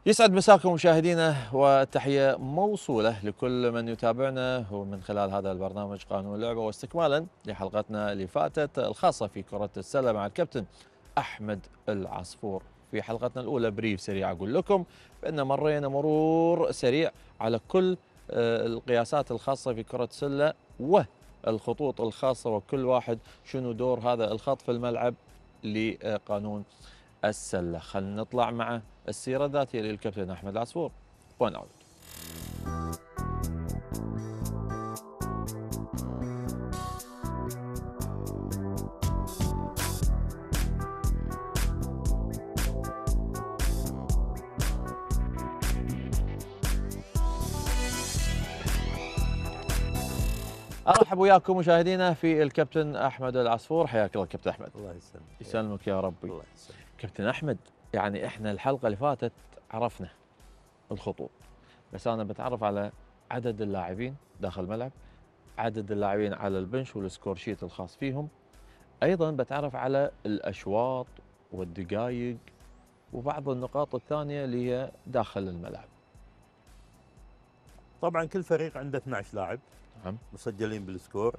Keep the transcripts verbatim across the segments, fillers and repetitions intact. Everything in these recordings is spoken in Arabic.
يسعد مساكم مشاهدينا، والتحية موصولة لكل من يتابعنا ومن خلال هذا البرنامج قانون اللعبة، واستكمالا لحلقتنا اللي فاتت الخاصة في كرة السلة مع الكابتن أحمد العصفور. في حلقتنا الأولى بريف سريع أقول لكم بأن مرينا مرور سريع على كل آه، القياسات الخاصة في كرة السلة والخطوط الخاصة، وكل واحد شنو دور هذا الخط في الملعب لقانون السلة. خلينا نطلع مع السيرة الذاتية للكابتن أحمد العصفور ونعود. ارحب وياكم مشاهدينا في الكابتن احمد العصفور. حياك الله كابتن احمد. الله يسلمك. يسلمك يا ربي. الله يسلمك. كابتن احمد، يعني احنا الحلقه اللي فاتت عرفنا الخطوط، بس انا بتعرف على عدد اللاعبين داخل الملعب، عدد اللاعبين على البنش والسكور شيت الخاص فيهم، ايضا بتعرف على الاشواط والدقائق وبعض النقاط الثانيه اللي هي داخل الملعب. طبعا كل فريق عنده اثني عشر لاعب نعم. مسجلين بالسكور،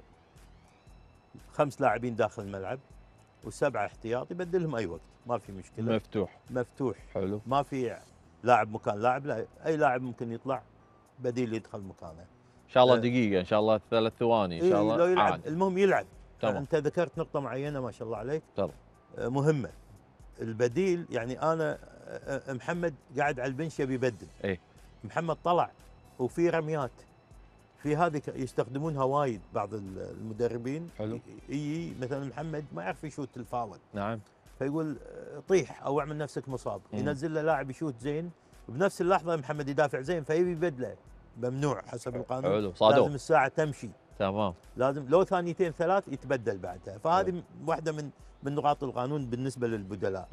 خمس لاعبين داخل الملعب وسبعه احتياطي يبدلهم اي وقت، ما في مشكله. مفتوح. مفتوح. حلو. ما في لاعب مكان لاعب، لا اي لاعب ممكن يطلع بديل يدخل مكانه. ان شاء الله أه دقيقه، ان شاء الله ثلاث ثواني، ان شاء الله لو يلعب عادي. المهم يلعب. تمام. انت ذكرت نقطه معينه ما شاء الله عليك. تمام. أه مهمه. البديل، يعني انا أه محمد قاعد على البنش يبي يبدل. ايه. محمد طلع وفي رميات، في هذه يستخدمونها وايد بعض المدربين. حلو. يجي مثلا محمد ما يعرف يشوت الفاول، نعم. فيقول طيح او اعمل نفسك مصاب، مم. ينزل له لاعب يشوت زين، وبنفس اللحظه محمد يدافع زين فيبي يبدله. ممنوع حسب القانون. حلو. صادق. لازم الساعه تمشي. تمام. لازم لو ثانيتين ثلاث يتبدل بعدها، فهذه حلو. واحده من من نقاط القانون بالنسبه للبدلاء.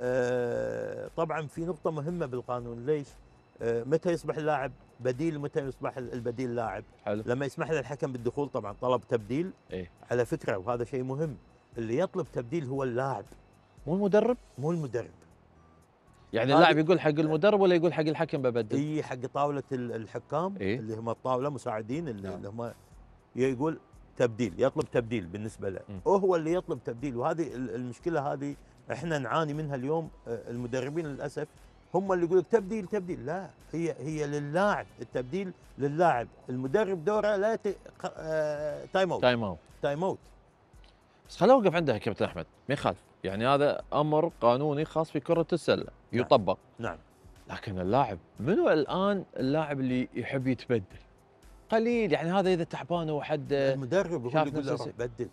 آه طبعا في نقطه مهمه بالقانون، ليش؟ آه متى يصبح اللاعب بديل ومتى يصبح البديل لاعب؟ حلو. لما يسمح له الحكم بالدخول، طبعا طلب تبديل. ايه. على فكره وهذا شيء مهم، اللي يطلب تبديل هو اللاعب مو المدرب؟ مو المدرب. يعني اللاعب يقول حق المدرب ولا يقول حق الحكم ببدل؟ اي حق طاوله الحكام. إيه؟ اللي هم الطاوله مساعدين اللي, نعم. اللي هم يقول تبديل، يطلب تبديل بالنسبه له. م. هو اللي يطلب تبديل، وهذه المشكله هذه احنا نعاني منها اليوم. المدربين للاسف هم اللي يقول لك تبديل تبديل، لا، هي هي للاعب، التبديل للاعب. المدرب دوره لا ت... آه... تايم اوت. تايم اوت. تايم اوت. بس خلينا نوقف عندها كابتن احمد، ما يخالف، يعني هذا امر قانوني خاص في كره السله يطبق. نعم. لكن اللاعب، منو الان اللاعب اللي يحب يتبدل؟ قليل، يعني هذا اذا تعبان وحد المدرب هو اللي يقول له نفسه روح س- بدل،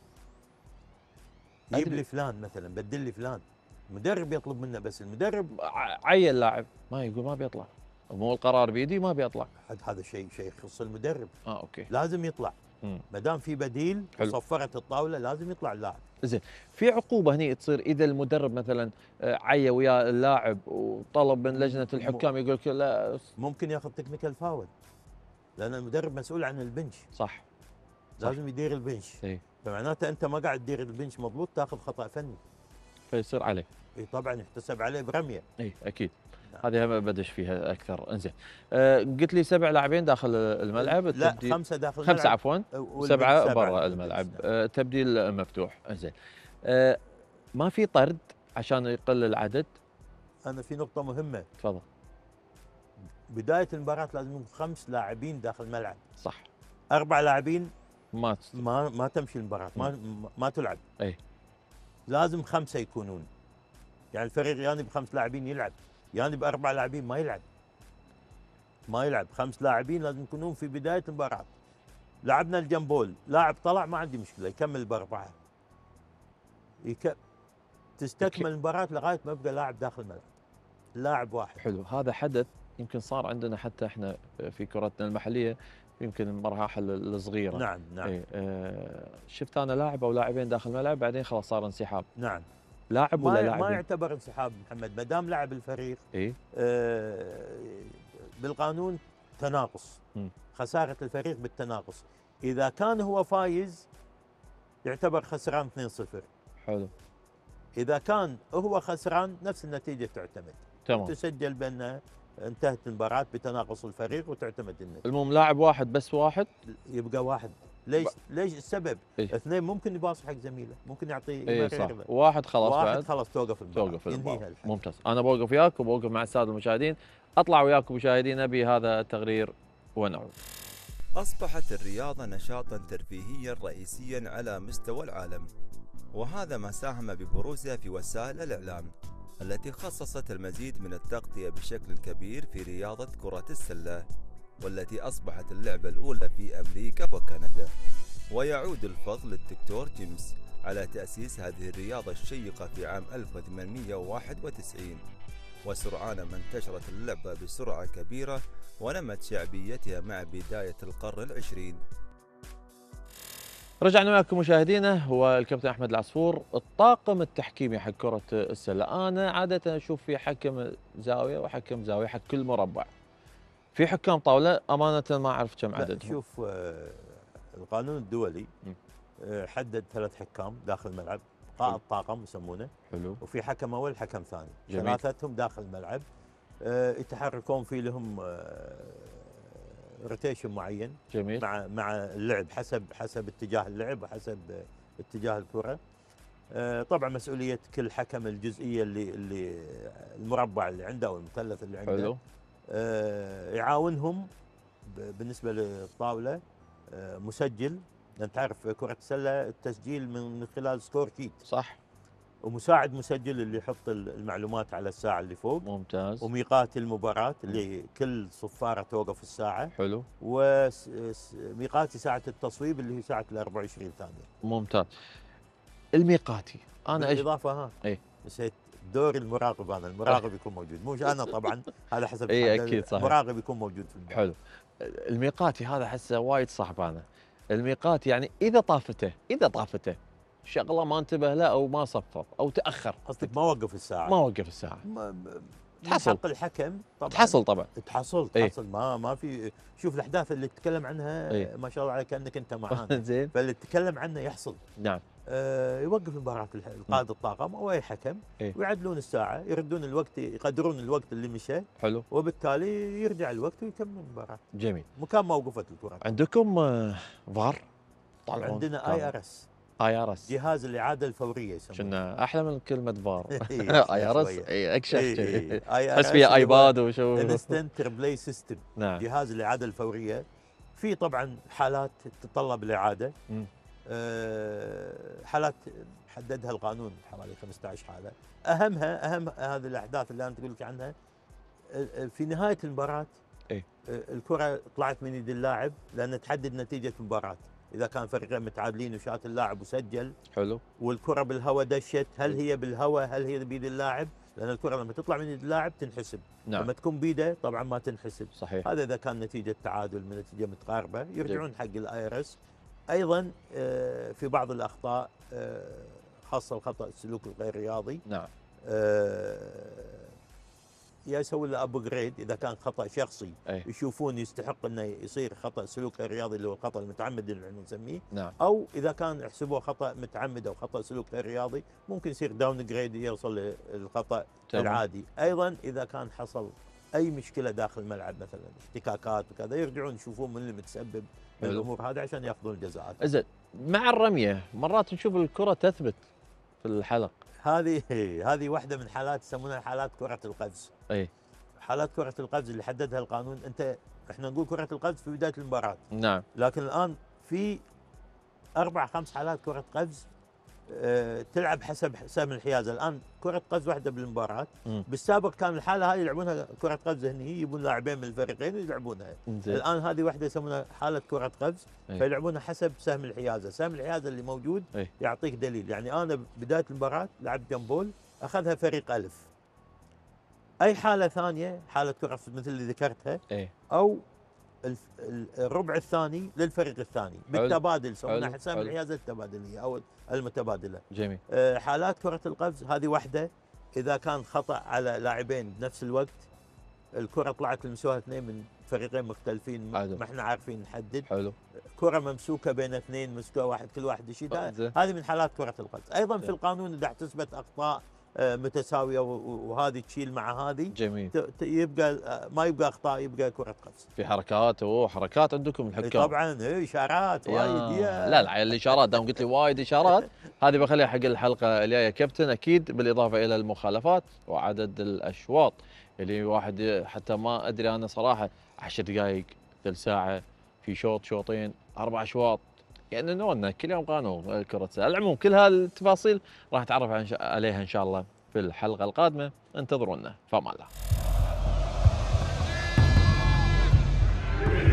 جيب لي فلان مثلا، بدل لي فلان. المدرب يطلب منه، بس المدرب ع- عين لاعب ما يقول ما بيطلع، مو القرار بيدي ما بيطلع. هذا شيء شيء يخص المدرب. اه اوكي. لازم يطلع. مم. ما دام في بديل حلو. وصفرت الطاوله لازم يطلع اللاعب. زين، في عقوبه هني تصير اذا المدرب مثلا آه، عيا ويا اللاعب وطلب من لجنه الحكام يقول لك لا؟ ممكن ياخذ تكنيكال فاول، لان المدرب مسؤول عن البنش. صح. لازم يدير البنش. اي. فمعناته انت ما قاعد تدير البنش مضبوط، تاخذ خطا فني. فيصير عليه. اي طبعا يحتسب عليه برميه. اي اكيد. نعم. هذه هم بدش فيها اكثر. انزين، أه قلت لي سبع لاعبين داخل الملعب. لا، التبديل خمسه داخل الملعب. خمسه عفوا، سبعه برا الملعب. أه تبديل مفتوح. انزين، أه ما في طرد عشان يقل العدد؟ انا في نقطه مهمه، تفضل. بدايه المباراه لازم يكون خمس لاعبين داخل الملعب. صح. اربع لاعبين ما تست... ما ما تمشي المباراه، ما ما تلعب. اي. لازم خمسه يكونون، يعني الفريق يعني بخمس لاعبين يلعب، يعني باربع لاعبين ما يلعب. ما يلعب، خمس لاعبين لازم يكونون في بدايه المباراه. لعبنا الجمبول، لاعب طلع ما عندي مشكله يكمل باربعه. يك... تستكمل المباراه لغايه ما يبقى لاعب داخل الملعب، لاعب واحد. حلو. هذا حدث يمكن صار عندنا حتى احنا في كرتنا المحليه، يمكن المراحل الصغيره. نعم نعم. اي. أه شفت انا لاعب او لاعبين داخل الملعب بعدين خلاص صار انسحاب. نعم. لاعب ولا ما لاعب؟ ما يعتبر انسحاب محمد، ما دام لعب الفريق. اي. آه بالقانون تناقص. م. خساره الفريق بالتناقص. اذا كان هو فايز يعتبر خسران اثنين صفر. حلو. اذا كان هو خسران نفس النتيجه تعتمد. تمام. تسجل بان انتهت المباراه بتناقص الفريق وتعتمد النتيجه. المهم لاعب واحد بس واحد يبقى واحد. ليش؟ ب... ليش السبب؟ إيه؟ اثنين ممكن يباصي حق زميله، ممكن يعطيه اي يمرر صح، له. واحد خلاص واحد بعد خلاص توقف المباراه، توقف المباراة. ينهيها الحكم. ممتاز، انا بوقف وياك وبوقف مع الساده المشاهدين، اطلع وياكم مشاهدينا بهذا التقرير ونعود. أصبحت الرياضة نشاطا ترفيهيا رئيسيا على مستوى العالم، وهذا ما ساهم ببروزها في وسائل الإعلام التي خصصت المزيد من التغطية بشكل كبير في رياضة كرة السلة، والتي أصبحت اللعبة الأولى في أمريكا وكندا. ويعود الفضل للدكتور جيمس على تأسيس هذه الرياضة الشيقة في عام ألف وثمانمئة وواحد وتسعين، وسرعان ما انتشرت اللعبة بسرعة كبيرة ونمت شعبيتها مع بداية القرن العشرين. رجعنا معكم مشاهدينا، هو الكابتن احمد العصفور. الطاقم التحكيمي حق كرة السلة انا عادة اشوف في حكم زاوية وحكم زاوية حق كل مربع. في حكام طاولة امانة ما اعرف كم عددهم. شوف آه القانون الدولي آه حدد ثلاث حكام داخل الملعب، قائد طاقم يسمونه. حلو. وفي حكم اول حكم ثاني. جميل. ثلاثتهم داخل الملعب آه يتحركون في لهم آه روتيشن معين. جميل. مع مع اللعب حسب حسب اتجاه اللعب وحسب اتجاه الكره. آه طبعا مسؤوليه كل حكم الجزئيه اللي اللي المربع اللي عنده او المثلث اللي عنده. حلو. آه يعاونهم بالنسبه للطاوله آه مسجل، لان تعرف كره السله التسجيل من خلال سكور شيت. صح. ومساعد مسجل اللي يحط المعلومات على الساعه اللي فوق. ممتاز. وميقات المباراه اللي كل صفاره توقف الساعه. حلو. وميقاتي ساعه التصويب اللي هي ساعه ال أربعة وعشرين ثانيه. ممتاز. الميقاتي انا ايش بالاضافه ها ايه نسيت دور المراقب، انا المراقب يكون موجود، مو انا طبعا هذا حسب اي اكيد صحيح. المراقب يكون موجود في المباراة. حلو. الميقاتي هذا احسه وايد صعب. انا الميقاتي يعني اذا طافته اذا طافته شغله ما انتبه له او ما صفر او تاخر، قصدك ما وقف الساعه؟ ما وقف الساعه. تحصل حق الحكم طبعا. تحصل طبعا. تحصل تحصل إيه؟ ما ما في. شوف الاحداث اللي تتكلم عنها إيه؟ ما شاء الله عليك كانك انت معانا. زين. فاللي تتكلم عنه يحصل. نعم. آه يوقف المباراه القائد الطاقم او اي حكم إيه؟ ويعدلون الساعه، يردون الوقت، يقدرون الوقت اللي مشى. حلو. وبالتالي يرجع الوقت ويكمل المباراه. جميل. مكان ما وقفت الكره. عندكم فار؟ طالعون. عندنا اي ار اس. اي ار اس جهاز الاعاده الفوريه يسمونه. كنا احلى من كلمه فار. اي ار اس اي اكشف بس فيها ايباد وشو انستنت ريبلاي سيستم. نعم. جهاز الاعاده الفوريه. في طبعا حالات تتطلب الاعاده. أه حالات حددها القانون حوالي خمسة عشر حاله. اهمها اهم هذه الاحداث اللي انا تقول لك عنها في نهايه المباراه. ايه؟ الكره طلعت من يد اللاعب لان تحدد نتيجه المباراه. اذا كان فريقين متعادلين وشات اللاعب وسجل. حلو. والكره بالهواء دشت، هل هي بالهواء هل هي بيد اللاعب؟ لان الكره لما تطلع من يد اللاعب تنحسب. نعم. لما تكون بيده طبعا ما تنحسب. صحيح. هذا اذا كان نتيجه تعادل من نتيجه متقاربه يرجعون حق الاي ار اس. ايضا في بعض الاخطاء خاصه الخطا السلوك الغير رياضي. نعم. يا يسوي له ابجريد اذا كان خطا شخصي. أي. يشوفون يستحق انه يصير خطا سلوك غير رياضي اللي هو الخطا المتعمد اللي احنا نسميه. نعم. او اذا كان يحسبوه خطا متعمد او خطا سلوك غير رياضي ممكن يصير داون جريد يوصل للخطا العادي. ايضا اذا كان حصل اي مشكله داخل الملعب مثلا احتكاكات وكذا يرجعون يشوفون من اللي متسبب من الامور هذه عشان ياخذون الجزاءات. زين. مع الرميه مرات نشوف الكره تثبت في الحلق. هذه هذه واحده من حالات يسمونها حالات كره القفز. اي. حالات كره القفز اللي حددها القانون. انت احنا نقول كره القفز في بدايه المباراه. نعم. لكن الان في اربع خمس حالات كره قفز أه تلعب حسب سهم الحيازه. الان كره قفز واحده بالمباراه. م. بالسابق كان الحاله هذه يلعبونها كره قفز هني يجيبون لاعبين من الفريقين ويلعبونها. الان هذه واحده يسمونها حاله كره قفز. أي. فيلعبونها حسب سهم الحيازه. سهم الحيازه اللي موجود أي. يعطيك دليل. يعني انا بدايه المباراه لعبت جنبول اخذها فريق الف. اي حاله ثانيه حاله كره مثل اللي ذكرتها. أي. او الربع الثاني للفريق الثاني بالتبادل يسمونها حسام الحيازه التبادليه او المتبادله. جميل. أه حالات كره القفز هذه واحده اذا كان خطا على لاعبين بنفس الوقت. الكره طلعت لمسوها اثنين من فريقين مختلفين ما احنا عارفين نحدد. حلو. كره ممسوكه بين اثنين مسكوها واحد كل واحد يشيلها. هذه من حالات كره القفز. ايضا في القانون اذا احتسبت اخطاء آه، متساويه وهذه تشيل مع هذه. جميل. يبقى ما يبقى اخطاء، يبقى كره قفز. في حركات وحركات عندكم الحكام. طبعا اي اشارات وايد. لا لا الاشارات دام قلت لي وايد اشارات هذه بخليها حق الحلقه الجايه كابتن اكيد، بالاضافه الى المخالفات وعدد الاشواط اللي واحد حتى ما ادري انا صراحه عشر دقائق ثلث ساعه في شوط شوطين اربع اشواط، يعني نورنا كل يوم قانون كره السله. العموم كل هالتفاصيل راح نتعرف عليها ان شاء الله في الحلقه القادمه، انتظرونا. فما الله.